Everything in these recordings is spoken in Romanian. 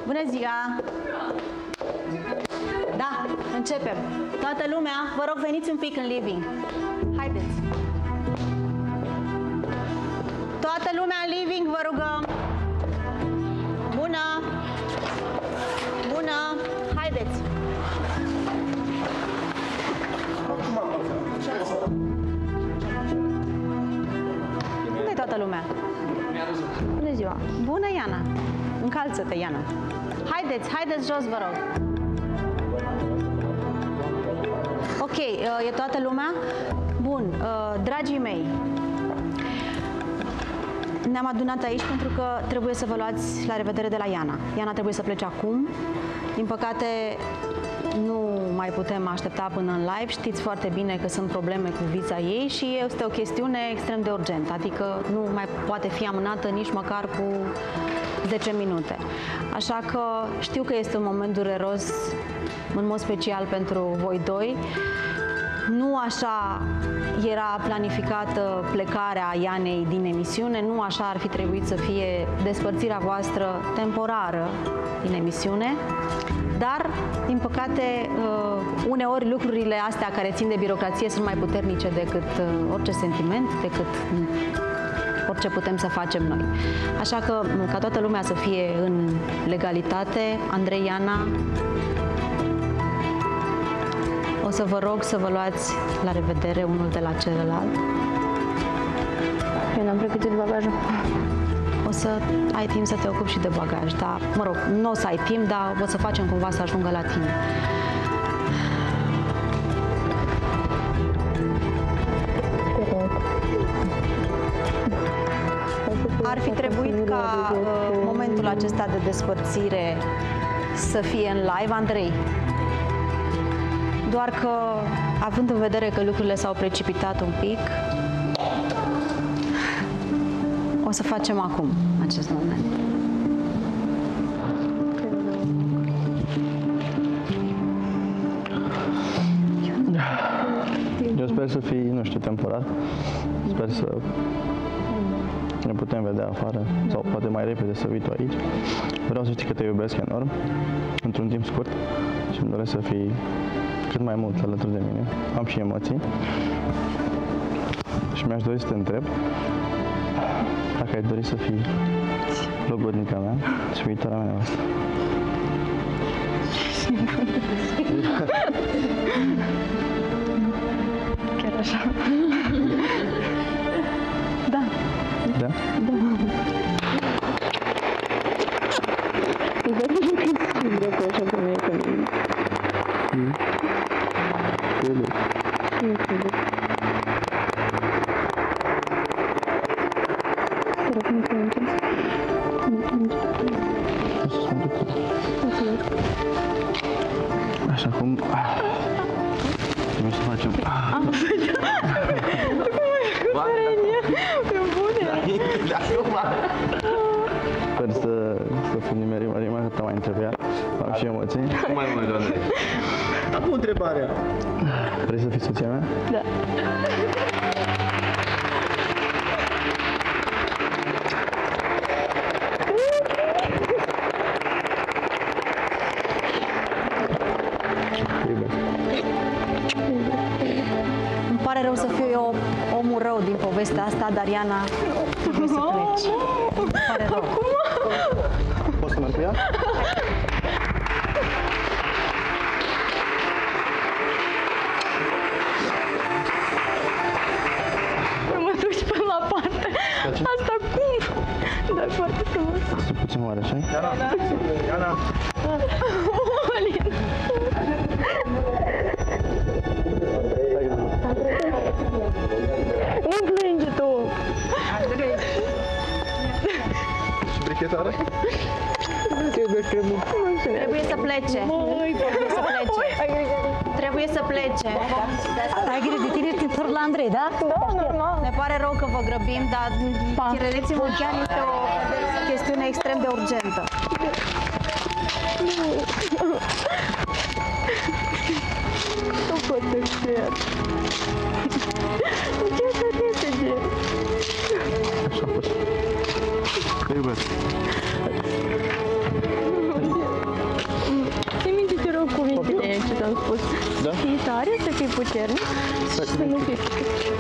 Bună ziua! Da, începem. Toată lumea, vă rog, veniți un pic în living. Haideți! Toată lumea în living, vă rugăm! Bună! Bună! Haideți! Unde-i toată lumea? Bună ziua! Bună, Iana! Încalță-te, Iana! Haideți, haideți jos, vă rog! Ok, e toată lumea? Bun, dragii mei, ne-am adunat aici pentru că trebuie să vă luați la revedere de la Iana. Iana trebuie să plece acum. Din păcate, nu mai putem aștepta până în live. Știți foarte bine că sunt probleme cu viza ei și este o chestiune extrem de urgentă, adică nu mai poate fi amânată nici măcar cu 10 minute. Așa că știu că este un moment dureros, în mod special pentru voi doi. Nu așa era planificată plecarea Ianei din emisiune, nu așa ar fi trebuit să fie despărțirea voastră temporară din emisiune, dar, din păcate, uneori lucrurile astea care țin de birocrație sunt mai puternice decât orice sentiment, decât orice putem să facem noi. Așa că, ca toată lumea să fie în legalitate, Andrei, Iana, o să vă rog să vă luați la revedere unul de la celălalt. Eu n-am pregătit bagajul. O să ai timp să te ocupi și de bagaj, dar, mă rog, nu o să ai timp, dar o să facem cumva să ajungă la tine. Ar fi trebuit ca momentul acesta de despărțire să fie în live, Andrei. Doar că, având în vedere că lucrurile s-au precipitat un pic, o să facem acum acest moment. Eu sper să fii, nu știu, temporar. Sper să ne putem vedea afară sau poate mai repede să vii tu aici. Vreau să știi că te iubesc enorm, într-un timp scurt și îmi doresc să fii cât mai mult alături de mine. Am și emoții și mi-aș dori să te întreb dacă ai dori să fii logodnica mea și viitoarea mea nevastă. Chiar așa? Da. Da? Da. Vreau că așa cum e că mine. Nu cred. Te rog, nu plânge. Nu plânge. O să spun că Mulțumesc. așa cum trebuie să facem. Sper să fim nimerima cât mai întrebea. Am și emoții. Mai mult, doamne. Acum întrebarea. Vrei să fii soția mea? Da. Îmi pare rău să fiu eu omul rău din povestea asta, dar Iana trebuie să pleci. Îmi pare rău. Poți să merg cu ea? Nu mă duci până la parte. Asta cum? Da, foarte frumos. Sunt puțin mare, așa? Iana. Olin. Nu plânge tu. Și brichetare? Trebuie să plece. Trebuie să plece. Trebuie să plece. Ai grijă de tine, te întorci la Andrei, da? Da, normal. Ne pare rău că vă grăbim, dar credeți-mă, chiar este o chestiune extrem de urgentă. Nu pot să cred. Ce să râde? Așa a fost. Te iubesc. puternic și să nu fie frică.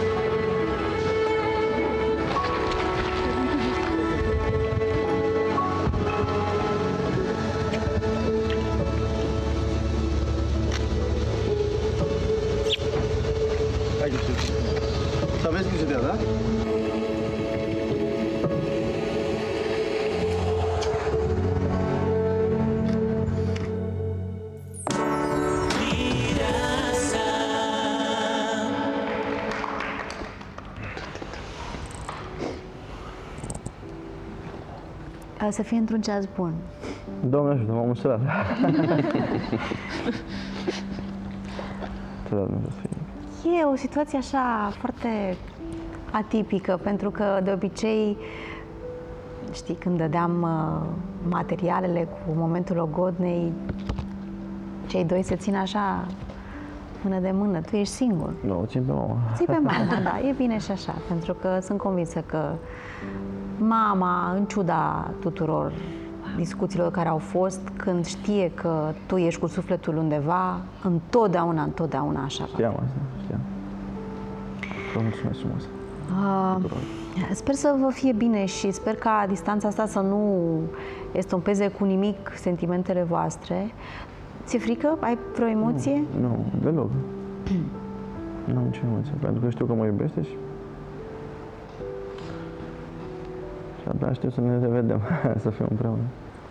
Hai grijă. Să aveți grijă de ea, da? Să fie într-un ceas bun. Doamne ajută, m-am înșelat. E o situație așa foarte atipică, pentru că de obicei, știi, când dădeam materialele cu momentul logodnei, cei doi se țin așa mână de mână. Tu ești singur. Nu, o țin pe mama. Ții pe mama, da, e bine și așa, pentru că sunt convinsă că mama, în ciuda tuturor discuțiilor care au fost, când știe că tu ești cu sufletul undeva, întotdeauna așa va. Știam asta, știam. Vă mulțumesc frumos. Sper să vă fie bine și sper ca distanța asta să nu estompeze cu nimic sentimentele voastre. Ți-e frică? Ai vreo emoție? Nu, deloc. Nu am nicio emoție, pentru că știu că mă iubește și abia știu să ne revedem, să fim împreună.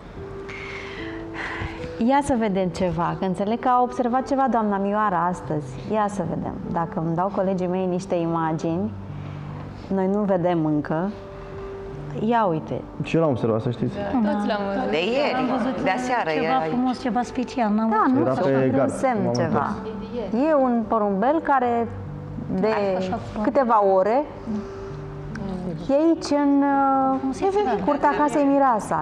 Ia să vedem ceva, că înțeleg că a observat ceva doamna Mioara astăzi. Ia să vedem. Dacă îmi dau colegii mei niște imagini, noi nu vedem încă. Ia uite. Și eu l-am observat, să știți. Toți l-am văzut. De ieri, de aseară Ceva era aici. frumos, ceva special, n-am Da, nu Era știu, pe un gard, semn m-am ceva. întors. E un porumbel care de Așa frumos. câteva ore e aici în curtea casei Mireasa.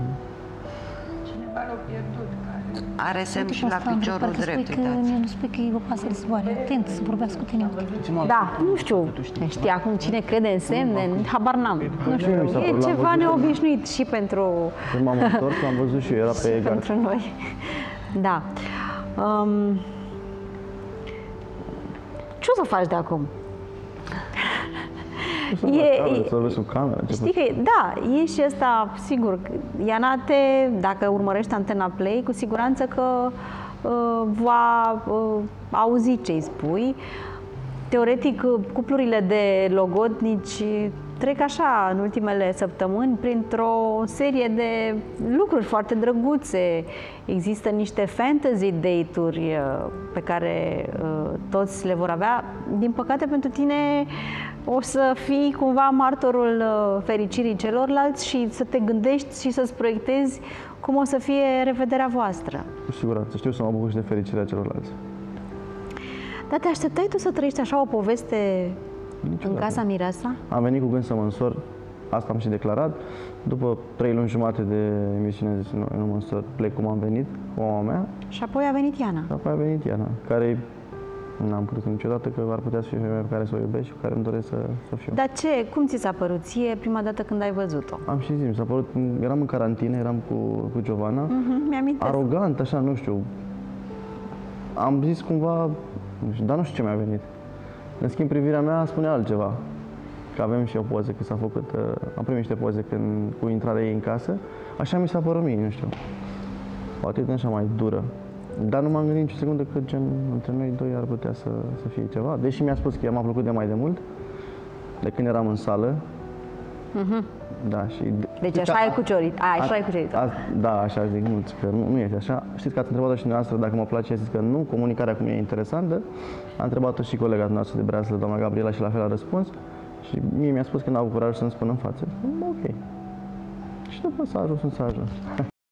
Are semn și la piciorul Parcă spui drept, că, uitați. mie nu spui că e o pasăre zboare. Atent să vorbească cu tine. Da, nu știu, știi acum cine crede în semne, habar n-am. Nu știu, mi s-a e părut, l-am ceva văzut. neobișnuit și pentru Când m-am întors, l-am văzut și eu, era pe gard. pentru noi. Da. Ce o să faci de acum? Să vezi sub cameră. Știi că, da, e și ăsta, sigur, Iana dacă urmărești Antena Play, cu siguranță că va auzi ce îi spui. Teoretic, cuplurile de logodnici trec așa în ultimele săptămâni printr-o serie de lucruri foarte drăguțe. Există niște fantasy date-uri pe care toți le vor avea. Din păcate pentru tine o să fii cumva martorul fericirii celorlalți și să te gândești și să-ți proiectezi cum o să fie revederea voastră. Cu siguranță, știu să mă bucur și de fericirea celorlalți. Dar te așteptai tu să trăiești așa o poveste în casa Mireasa? Am venit cu gând să mă însor, asta am și declarat. După 3 luni jumate de emisiune, zis, nu mă însor, plec cum am venit, cu mama mea. Și apoi a venit Iana. Apoi a venit Iana, care n-am putut niciodată că ar putea să fie femeia pe care să o iubesc și pe care îmi doresc să fiu. Dar cum ți s-a părut ție prima dată când ai văzut-o? Am și zis, mi s-a părut, eram în carantină, eram cu Giovanna, Mi-amintesc. arogant, așa, nu știu. Am zis cumva, dar nu știu ce mi-a venit. În schimb, privirea mea spune altceva. Că avem și o poză, că s-a făcut, am primit niște poze cu intrarea ei în casă. Așa mi s-a părut mie, nu știu. Poate e așa mai dură. Dar nu m-am gândit nicio secundă că gen, între noi doi ar putea să fie ceva. Deși mi-a spus că ea m-a plăcut de mai de mult, de când eram în sală. Da, și... Deci așa ai cucerit. Așa ai cucerit. Da, așa zic, nu, că nu este așa. Știți că ați întrebat-o și dumneavoastră dacă mă place, zis că nu, comunicarea cu mine e interesantă. A întrebat-o și colega noastră de breaslă, doamna Gabriela, și la fel a răspuns. Și mie mi-a spus că n-a avut curaj să-mi spună în față. Ok. Și după s-a ajuns.